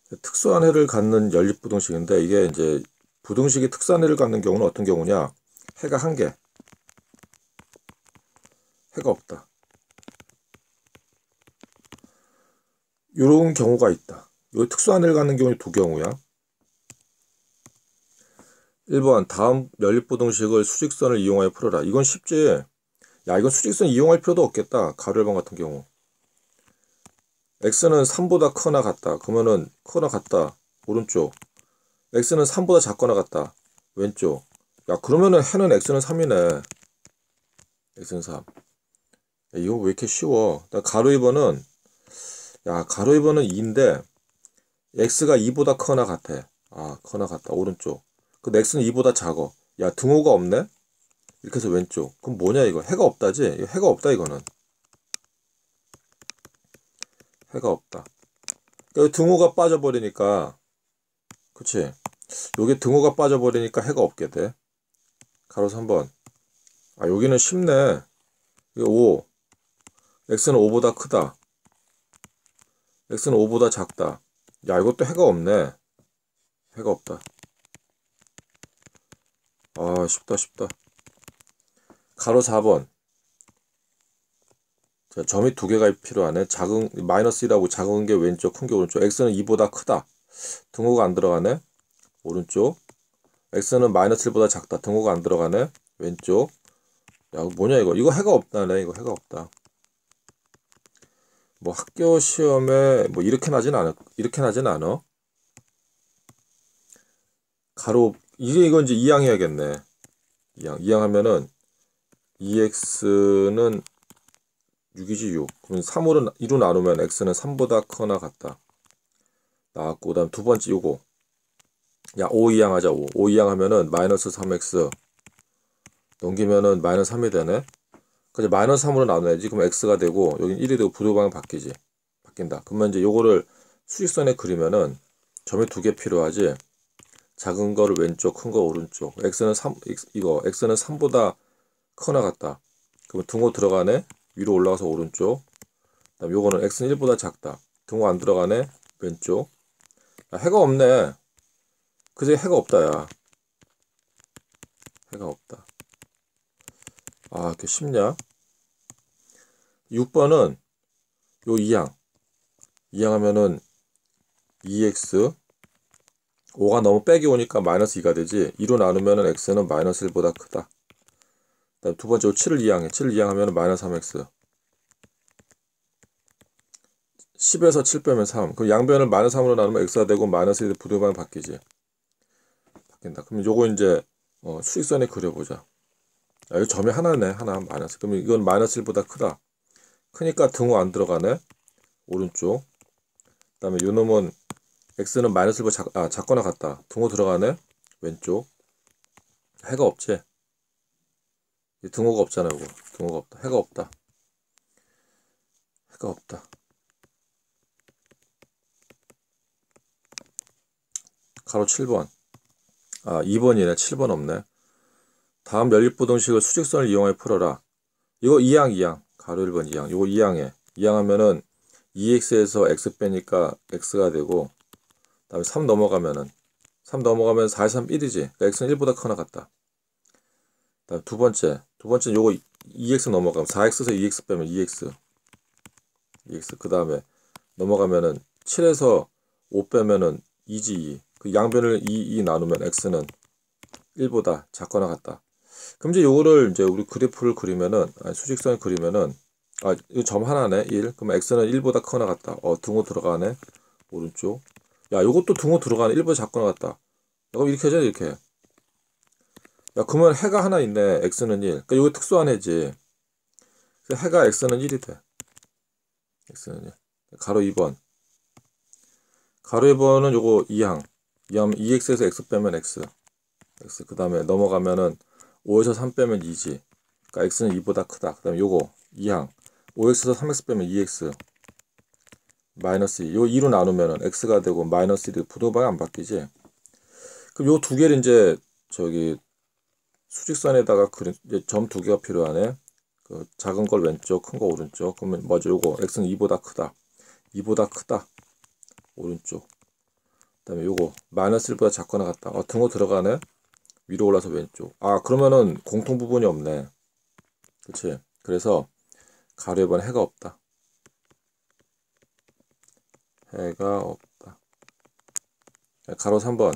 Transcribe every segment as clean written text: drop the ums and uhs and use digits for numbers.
특수한 해를 갖는 연립부등식인데 이게 이제 부등식이 특수한 해를 갖는 경우는 어떤 경우냐? 해가 한 개, 해가 없다. 이런 경우가 있다. 이 특수한 해를 갖는 경우는 두 경우야. 1번 다음 연립부등식을 수직선을 이용하여 풀어라. 이건 쉽지. 야, 이건 수직선 이용할 필요도 없겠다. 가로 1번 같은 경우. x는 3보다 크거나 같다. 그러면은 크거나 같다. 오른쪽. x는 3보다 작거나 같다. 왼쪽. 야, 그러면은 해는 x는 3이네. x는 3. 야, 이거 왜 이렇게 쉬워? 가로 2번은 가로 2번은 2인데 x가 2보다 크거나 같아. 아, 크거나 같다. 오른쪽. 그 x는 2보다 작어. 야, 등호가 없네? 이렇게 해서 왼쪽. 그럼 뭐냐 이거? 해가 없다지? 이거 해가 없다 이거는. 해가 없다. 그러니까 등호가 빠져버리니까, 그치? 여기 등호가 빠져버리니까 해가 없게 돼. 가로 3번. 아, 여기는 쉽네. 이거 5. x는 5보다 크다. x는 5보다 작다. 야, 이것도 해가 없네. 해가 없다. 아, 쉽다. 가로 4번. 자, 점이 두 개가 필요하네. 작은, 마이너스 1하고 작은 게 왼쪽, 큰 게 오른쪽. x는 2보다 크다. 등호가 안 들어가네. 오른쪽. x는 마이너스 1보다 작다. 등호가 안 들어가네. 왼쪽. 야, 뭐냐 이거. 이거 해가 없다네. 이거 해가 없다. 뭐 학교 시험에 뭐 이렇게 나진 않아. 가로 이건 이제 이항 해야겠네. 이항 하면은 2x는 6이지 6. 그럼 3으로 2로 나누면 x는 3보다 크거나 같다. 나왔고 그다음 두 번째 요거. 야, 5 이항 하자. 5 이항 하면은 마이너스 3x 넘기면은 마이너스 3이 되네. 그래서 마이너스 3으로 나눠야지. 그럼 x가 되고 여긴 1이 되고 부등호방향 바뀐다. 그러면 이제 요거를 수직선에 그리면은 점이 두 개 필요하지. 작은 거를 왼쪽, 큰 거 오른쪽. x는 3, x는 3보다 크거나 같다. 그러면 등호 들어가네. 위로 올라가서 오른쪽. 그다음 요거는 x는 1보다 작다. 등호 안 들어가네. 왼쪽. 야, 해가 없네. 그제 해가 없다, 야. 해가 없다. 아, 이렇게 쉽냐? 6번은 요 이항. 이항하면은 2x 5가 너무 빼기 오니까 마이너스 2가 되지. 2로 나누면은 x는 마이너스 1보다 크다. 그다음 두 번째 7을 이항해. 7을 이항하면은 마이너스 3x. 10에서 7 빼면 3. 그럼 양변을 마이너스 3으로 나누면 x가 되고 마이너스 1의 부등호방향 바뀐다. 그럼 요거 이제 수직선에 그려보자. 야, 이거 점이 하나네. 하나 마이너스. 그럼 이건 마이너스 1보다 크다. 크니까 등호 안 들어가네. 오른쪽. 그다음에 요 놈은 x는 마이너스 1보다 작거나 같다. 등호 들어가네. 왼쪽. 해가 없지. 등호가 없잖아, 이거. 등호가 없다. 해가 없다. 해가 없다. 가로 7번. 아, 2번이네. 7번 없네. 다음 연립부등식을 수직선을 이용하여 풀어라. 이거 이항. 가로 1번 이항. 이거 이항해. 이항하면은 2x에서 x 빼니까 x가 되고, 다음에 3 넘어가면 4, 3, 1이지. 그러니까 x는 1보다 크거나 같다. 다음 두 번째는 요거 2x 넘어가면 4x에서 2x 빼면 2x. 그 다음에 넘어가면은 7에서 5 빼면은 2지 2. 그 양변을 2 나누면 x는 1보다 작거나 같다. 그럼 이제 요거를 이제 우리 그래프를 그리면은, 수직선을 그리면은, 이거 점 하나네, 1. 그럼 x는 1보다 크거나 같다. 등호 들어가네, 오른쪽. 야, 요것도 등호 들어가네, 1보다 작거나 같다. 그럼 이렇게 하자, 이렇게. 야, 그러면 해가 하나 있네, x는 1. 그러니까 요거 특수한 해지. 그래서 해가 x는 1이 돼. x는 1. 가로 2번. 가로 2번은 요거 2항. 2x에서 x 빼면 x. 그 다음에 넘어가면은 5에서 3 빼면 2지. 그러니까 x는 2보다 크다. 그 다음에 요거 2항. 5x에서 3x 빼면 2x. 마이너스 2. 요 2로 나누면은 x가 되고 마이너스 1이 부등호방향 안 바뀌지. 그럼 요 두 개를 이제 저기 수직선에다가 이제 점 두 개가 필요하네. 그 작은 걸 왼쪽, 큰 거 오른쪽. 그러면 뭐죠? 요거 x는 2보다 크다. 2보다 크다. 오른쪽. 다음에 요거 마이너스 1보다 작거나 같다. 등호 들어가네. 위로 올라서 왼쪽. 그러면은 공통 부분이 없네. 그치? 그래서 가로 2번 해가 없다. 해가 없다. 가로 3번.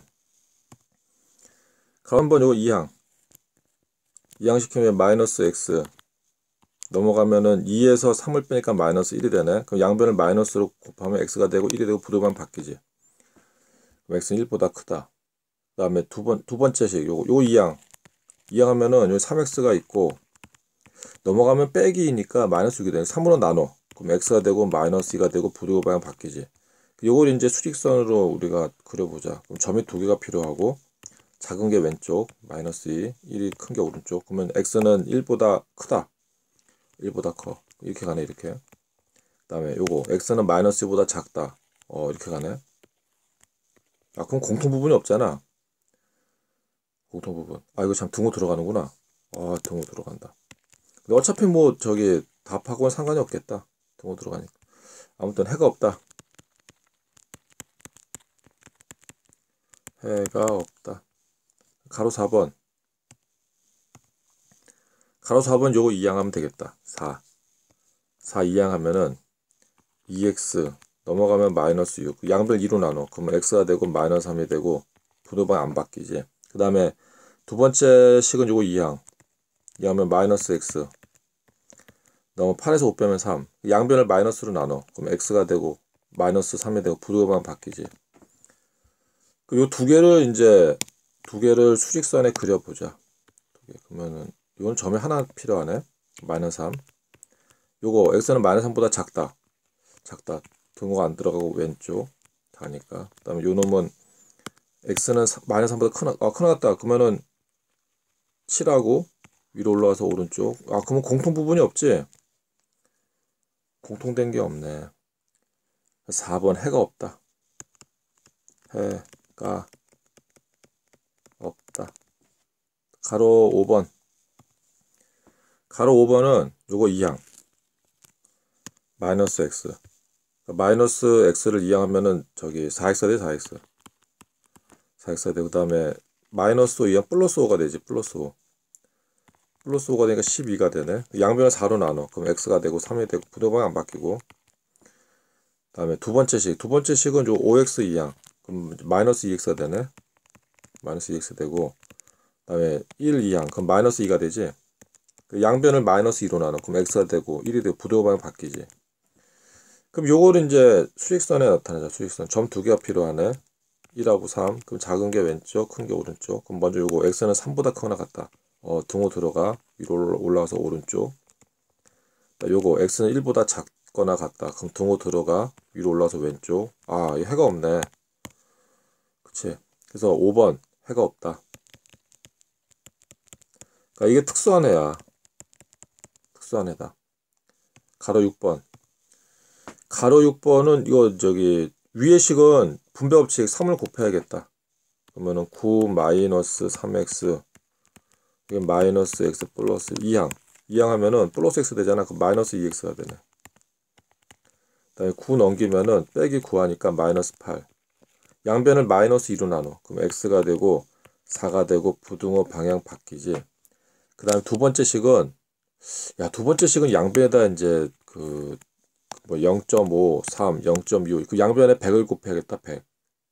가로 3번 요거 2항. 2항 시키면 마이너스 x 넘어가면은 2에서 3을 빼니까 마이너스 1이 되네. 그럼 양변을 마이너스로 곱하면 x가 되고 1이 되고 부등호만 바뀌지. 그럼 x는 1보다 크다. 그 다음에 두 번째식 요거 2항. 2항 하면은 여기 3x가 있고 넘어가면 빼기 2니까 마이너스 6이 되네. 3으로 나눠. 그럼 x가 되고 마이너스 2가 되고 부등호 방향 바뀌지. 요걸 이제 수직선으로 우리가 그려보자. 그럼 점이 2개가 필요하고 작은 게 왼쪽 마이너스 2, 1이 큰 게 오른쪽. 그러면 x는 1보다 크다. 1보다 커. 이렇게 가네. 이렇게. 그 다음에 요거 x는 마이너스 2보다 작다. 이렇게 가네. 그럼 공통 부분이 없잖아. 공통 부분. 이거 참 등호 들어가는구나. 등호 들어간다. 근데 어차피 뭐 저기 답하고는 상관이 없겠다. 등호 들어가니까. 아무튼 해가 없다. 해가 없다. 가로 4번. 가로 4번 요거 2항 하면 되겠다. 4 2항 하면은 2x 넘어가면 마이너스 6. 양변 2로 나눠. 그러면 x가 되고 마이너스 3이 되고 부등호방 안 바뀌지. 그 다음에 두 번째 식은 요거 2항. 2항하면 마이너스 x. 넘어 8에서 5 빼면 3. 양변을 마이너스로 나눠. 그럼 x가 되고 마이너스 3이 되고 부등호방 바뀌지. 요 두 개를 이제 두 개를 수직선에 그려보자. 그러면은 이건 점이 하나 필요하네. 마이너스 3. 요거 x는 마이너스 3보다 작다. 등호가 안 들어가고 왼쪽 다니까. 그 다음에 요 놈은 x는 마이너스 3보다 크나갔다. 그러면은 7하고 위로 올라가서 오른쪽. 그러면 공통 부분이 없지. 공통된 게 없네. 4번 해가 없다. 해가 없다. 가로 5번. 가로 5번은 요거 2항. 마이너스 x. 마이너스 x를 2항 하면은 저기 4x가 돼. 4x가 되고, 그 다음에 마이너스 5 2항 플러스 5가 되지. 플러스 5. 플러스 5가 되니까 12가 되네. 양변을 4로 나눠. 그럼 x가 되고 3이 되고 부등호방이 안 바뀌고. 그 다음에 두 번째 식은 요 5x 2항. 그럼 마이너스 2x가 되네. 마이너스 2x 되고. 그 다음에 1 2항. 그럼 마이너스 2가 되지. 양변을 마이너스 2로 나눠. 그럼 x가 되고 1이 되고 부등호방이 바뀌지. 그럼 요거를 이제 수직선에 나타내자. 수직선. 점 2개가 필요하네. 1하고 3. 그럼 작은 게 왼쪽, 큰 게 오른쪽. 그럼 먼저 요거 x는 3보다 크거나 같다. 등호 들어가. 위로 올라가서 오른쪽. 요거 x는 1보다 작거나 같다. 그럼 등호 들어가. 위로 올라가서 왼쪽. 이 해가 없네. 그치? 그래서 5번 해가 없다. 그러니까 이게 특수한 해야. 특수한 해다. 가로 6번. 가로 6번은 이거 저기 위의 식은 분배 법칙 3을 곱해야겠다. 그러면은 9 마이너스 3x 이게 마이너스 x 플러스 2항. 2항 하면은 플러스 x 되잖아. 그럼 마이너스 2x가 되네. 그다음에 9 넘기면은 빼기 9 하니까 마이너스 8. 양변을 마이너스 2로 나눠. 그럼 x가 되고 4가 되고 부등호 방향 바뀌지. 그 다음에 두 번째 식은 양변에다 이제 그 뭐 0.5, 3, 0.6 그 양변에 100을 곱해야겠다. 100.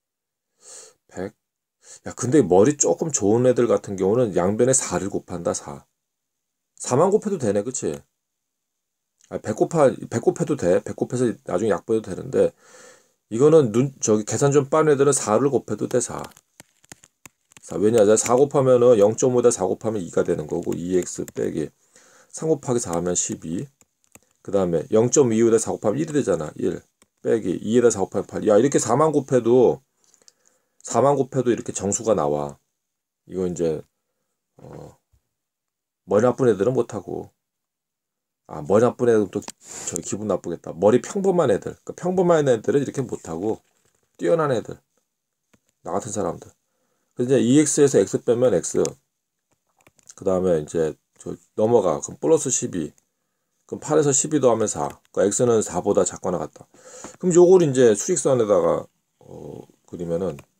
근데 머리 조금 좋은 애들 같은 경우는 양변에 4를 곱한다. 4만 곱해도 되네. 그치? 100 곱해도 돼. 100 곱해서 나중에 약보해도 되는데 이거는 저기 계산 좀 빠른 애들은 4를 곱해도 돼. 4. 왜냐? 4 곱하면은 0.5에다 4 곱하면 2가 되는 거고 2x 빼기 3 곱하기 4 하면 12. 그 다음에 0.25에다 4 곱하면 1이 되잖아. 1 빼기 2에다 4 곱하면 8. 이렇게 4만 곱해도 이렇게 정수가 나와. 이거 이제 머리 나쁜 애들은 못하고. 머리 나쁜 애들은 또 저기 기분 나쁘겠다. 머리 평범한 애들. 그러니까 평범한 애들은 이렇게 못하고 뛰어난 애들. 나 같은 사람들. 그래서 이제 2x에서 x 빼면 x. 그 다음에 이제 넘어가. 그럼 플러스 12. 그럼 8에서 12 더하면 4. 그러니까 x는 4보다 작거나 같다. 그럼 요걸 이제 수직선에다가 그리면은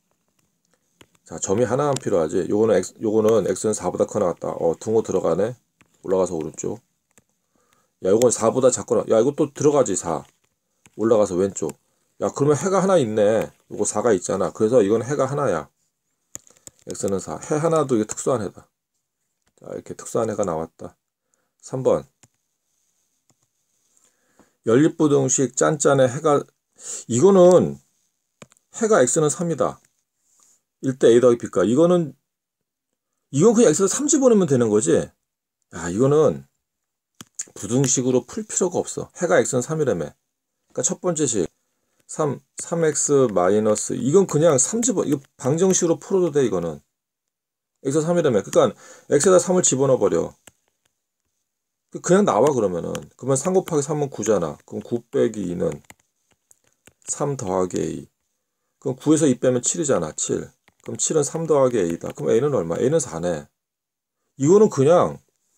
자, 점이 하나만 필요하지. 요거는 x는 4보다 커 나갔다. 등호 들어가네. 올라가서 오른쪽. 야, 요건 4보다 작거나. 야, 이거 또 들어가지, 4. 올라가서 왼쪽. 야, 그러면 해가 하나 있네. 요거 4가 있잖아. 그래서 이건 해가 하나야. x는 4. 해 하나도 이게 특수한 해다. 자, 이렇게 특수한 해가 나왔다. 3번. 연립부등식 짠짠의 해가, 이거는 해가 x는 3이다. 1대 a 더하기 b가. 이건 그냥 x에서 3 집어넣으면 되는 거지. 야, 이거는 부등식으로 풀 필요가 없어. 해가 x는 3이라며. 그러니까 첫 번째 식 3x 마이너스, 이건 그냥 3 이거 방정식으로 풀어도 돼. 이거는 x 3이라며. 그러니까 x에다 3을 집어넣어 버려. 그냥 나와. 그러면 3 곱하기 3은 9잖아. 그럼 9 빼기 2는 3 더하기 a. 그럼 9에서 2 빼면 7이잖아. 7. 그럼 7은 3 더하기 a다. 그럼 a는 얼마? a는 4네. 이거는 그냥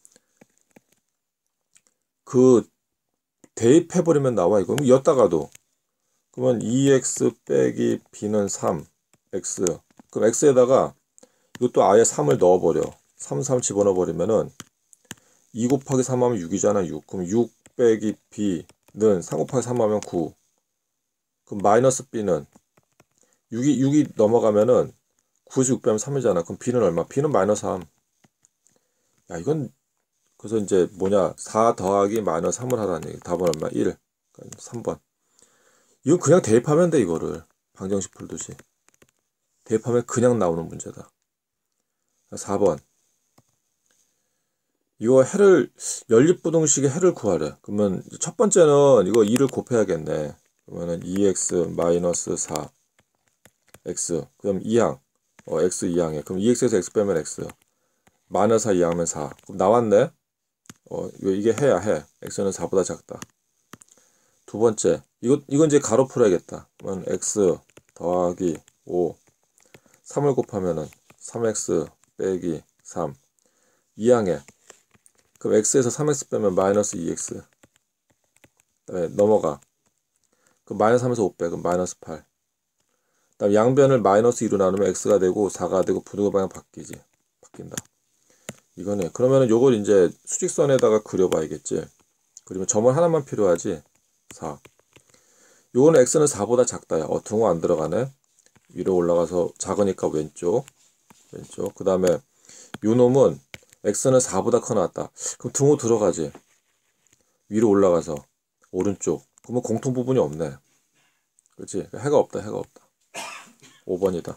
대입해버리면 나와. 이거 였다가도 그러면 2x 빼기 b는 3x. 그럼 x에다가 이것도 아예 3을 넣어버려. 3 집어넣어버리면은 2 곱하기 3 하면 6이잖아. 6. 그럼 6 빼기 b는 3 곱하기 3 하면 9. 그럼 마이너스 b는 6이 넘어가면은 9에서 6 빼면 3이잖아. 그럼 b는 얼마? b는 마이너스 3. 야, 이건 그래서 이제 4 더하기 마이너스 3을 하라는 얘기. 답은 얼마? 1. 그러니까 3번. 이건 그냥 대입하면 돼. 이거를 방정식 풀듯이 대입하면 그냥 나오는 문제다. 4번. 이거 연립부등식의 해를 구하래. 그러면 첫 번째는 이거 2를 곱해야겠네. 그러면은 2x 마이너스 4 x. 그럼 2항. x 2항에. 그럼 2x에서 x 빼면 x. 마이너스 4 2항하면 4. 그럼 나왔네. 이게 해야 해. x는 4보다 작다. 두 번째. 이건 이제 가로 풀어야겠다. 그러면 x 더하기 5. 3을 곱하면은 3x 빼기 3. 2항에. 그럼 x에서 3x 빼면 마이너스 2x. 그다음에 넘어가. 그럼 마이너스 3에서 5 빼. 그럼 마이너스 8. 그다음 양변을 마이너스 2로 나누면 x가 되고 4가 되고 부등호 방향 바뀐다. 이거네. 그러면은 요걸 이제 수직선에다가 그려봐야겠지. 그러면 점은 하나만 필요하지. 4. 요거는 x는 4보다 작다야. 등호 안 들어가네. 위로 올라가서 작으니까 왼쪽. 그 다음에 요 놈은 x는 4보다 커 나왔다. 그럼 등호 들어가지. 위로 올라가서 오른쪽. 그러면 공통 부분이 없네. 그렇지? 해가 없다. 5번이다.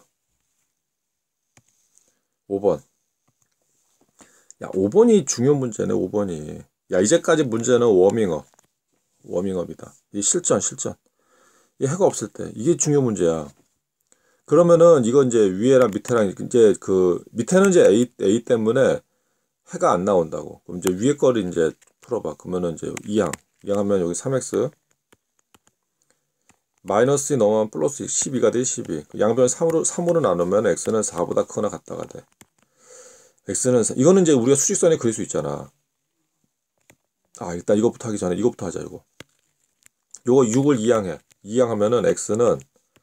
5번. 야, 5번이 중요한 문제네. 5번이. 야, 이제까지 문제는 워밍업이다. 이 실전. 이 해가 없을 때 이게 중요 문제야. 그러면은 이건 이제 위에랑 밑에랑 이제 밑에는 이제 A 때문에 해가 안 나온다고. 그럼 이제 위에 거를 이제 풀어봐. 그러면은 이제 2항 하면 여기 3x 마이너스 넘어가면 플러스 12가 돼. 12. 양변 3으로 나누면 x는 4보다 크거나 같다가 돼. x는 이거는 이제 우리가 수직선에 그릴 수 있잖아. 일단 이것부터 하기 전에 이것부터 하자. 요거 6을 2항해. 2항 하면은 x는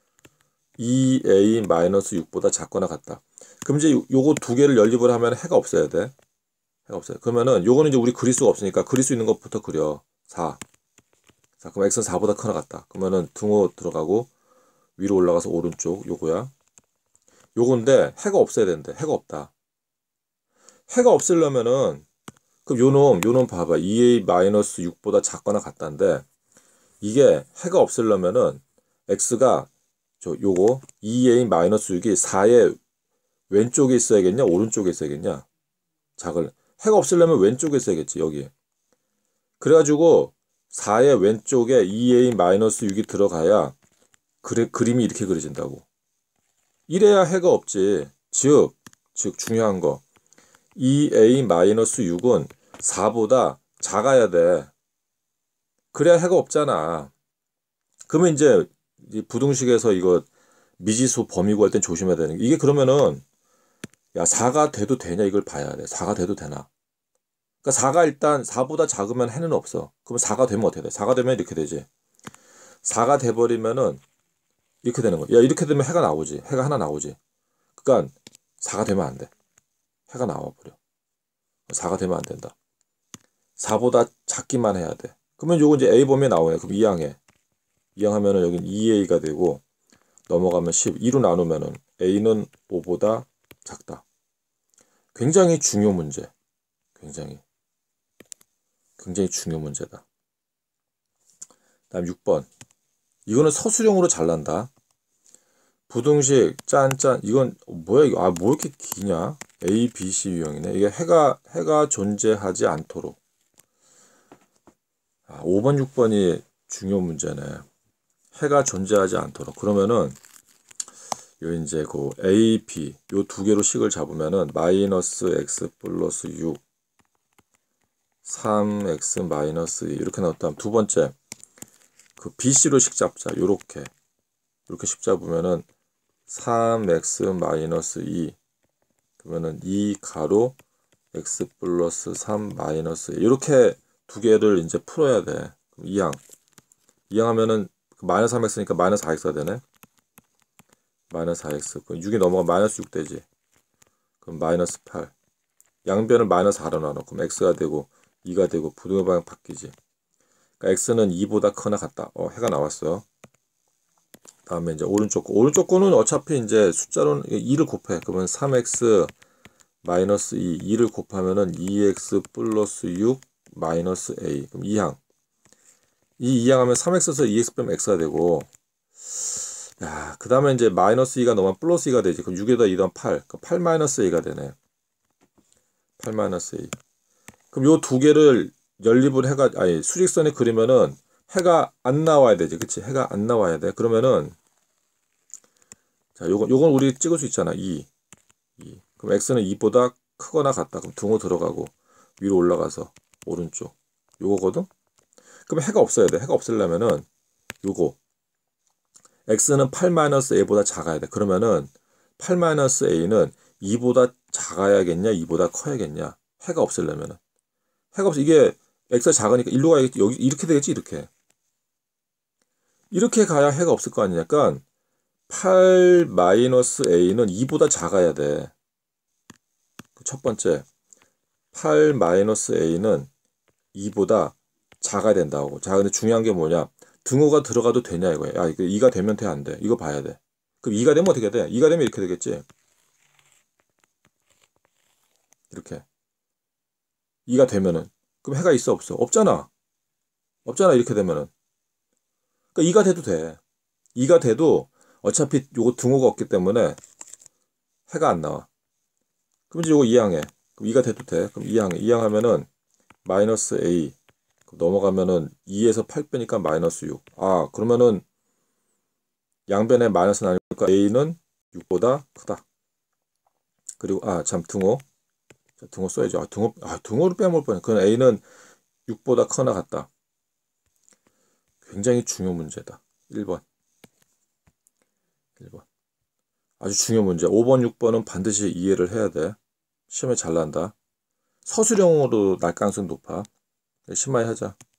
2a-6보다 작거나 같다. 그럼 이제 요거 두 개를 연립을 하면 해가 없어야 돼. 해가 없어요. 그러면은 요거는 이제 우리 그릴 수가 없으니까 그릴 수 있는 것부터 그려. 4. 자, 그럼 x는 4보다 크거나 같다. 그러면은 등호 들어가고 위로 올라가서 오른쪽 요거야. 요건데 해가 없어야 되는데 해가 없다. 해가 없으려면은 그럼 요놈 봐봐. 2a-6보다 작거나 같다인데 이게 해가 없으려면은 x가 요거 2a-6이 4의 왼쪽에 있어야겠냐 오른쪽에 있어야겠냐. 해가 없으려면 왼쪽에 있어야겠지. 여기. 그래가지고 4의 왼쪽에 2a-6이 들어가야 그림이 이렇게 그려진다고. 이래야 해가 없지. 즉 중요한 거 2a-6은 4보다 작아야 돼. 그래야 해가 없잖아. 그러면 이제 부등식에서 이거 미지수 범위 구할 땐 조심해야 되는 게 이게 그러면은 야 4가 돼도 되냐 이걸 봐야 돼. 4가 돼도 되나. 그러니까 4가 일단 4보다 작으면 해는 없어. 그러면 4가 되면 어떻게 돼? 4가 되면 이렇게 되지. 4가 돼버리면은 이렇게 되는 거야. 야 이렇게 되면 해가 나오지. 해가 하나 나오지. 그러니까 4가 되면 안 돼. 해가 나와버려. 4가 되면 안 된다. 4보다 작기만 해야 돼. 그러면 요거 이제 A 범위에 나오네. 그럼 2항에. 2항 하면은 여긴 2A가 되고, 넘어가면 10. 2로 나누면은 A는 5보다 작다. 굉장히 중요 문제. 굉장히 중요 문제다. 다음 6번. 이거는 서술형으로 잘난다. 부등식 짠짠. 이건 뭐야 이거? 뭐 이렇게 기냐? A, B, C 유형이네. 이게 해가 존재하지 않도록. 5번, 6번이 중요 문제네. 해가 존재하지 않도록. 그러면은 요 이제 그 A, B 요 두 개로 식을 잡으면은 마이너스 x 플러스 6 3x 마이너스 2 이렇게 나왔다면 두 번째 그 BC로 식 잡자. 요렇게 식 잡으면은 3x 마이너스 2 그러면은 2 가로 x 플러스 3 마이너스 2 이렇게 두 개를 이제 풀어야 돼. 그럼 2항 하면은 마이너스 3x니까 마이너스 4x가 되네. 마이너스 4x. 그럼 6이 넘어가면 마이너스 6 되지. 그럼 마이너스 8. 양변을 마이너스 4로 나눠. 그럼 x가 되고 2가 되고 부등호 방향 바뀌지. 그러니까 x는 2보다 크거나 같다. 해가 나왔어요. 다음에 이제 오른쪽 거는 어차피 이제 숫자로는 2를 곱해. 그러면 3x 마이너스 2를 곱하면은 2x 플러스 6 마이너스 a. 그럼 2항. 이 2항 하면 3x에서 2x 빼면 x가 되고, 야, 그 다음에 이제 마이너스 2가 넘으면 플러스 2가 되지. 그럼 6에다 2 더하면 8. 그럼 8 마이너스 a가 되네. 8 마이너스 a. 그럼 요 두 개를 연립을 수직선에 그리면은 해가 안 나와야 되지. 그치? 해가 안 나와야 돼. 그러면은, 자, 요건 우리 찍을 수 있잖아. 2. 그럼 x는 2보다 크거나 같다. 그럼 등호 들어가고, 위로 올라가서, 오른쪽. 요거거든? 그럼 해가 없어야 돼. 해가 없으려면은, 요거. x는 8-a보다 작아야 돼. 그러면은, 8-a는 2보다 작아야겠냐? 2보다 커야겠냐? 해가 없으려면은. 해가 없어. 이게 x가 작으니까 일로 가야겠지. 여기 이렇게 되겠지. 이렇게 가야 해가 없을 거 아니냐. 그러니까 8-a는 2보다 작아야 돼. 첫 번째 8-a는 2보다 작아야 된다고. 자, 근데 중요한 게 뭐냐? 등호가 들어가도 되냐 이거야. 이거 2가 되면 돼, 안 돼? 이거 봐야 돼. 그럼 2가 되면 어떻게 돼? 2가 되면 이렇게 되겠지. 이렇게. 2가 되면은. 그럼 해가 있어, 없어? 없잖아. 이렇게 되면은. 그러니까 2가 돼도 돼. 2가 돼도 어차피 요거 등호가 없기 때문에 해가 안 나와. 그럼 이제 요거 2항해. 그럼 2가 돼도 돼. 그럼 2항 하면은 마이너스 a. 넘어가면은 2에서 8 빼니까 마이너스 6. 그러면은 양변에 마이너스 나니까 a는 6보다 크다. 그리고 등호. 자, 등호 써야죠. 등호를 빼먹을 뻔해. 그건 a는 6보다 크거나 같다. 굉장히 중요 문제다. 1번. 아주 중요 문제. 5번, 6번은 반드시 이해를 해야 돼. 시험에 잘 난다. 서술형으로 날 가능성이 높아. 심하게 하자.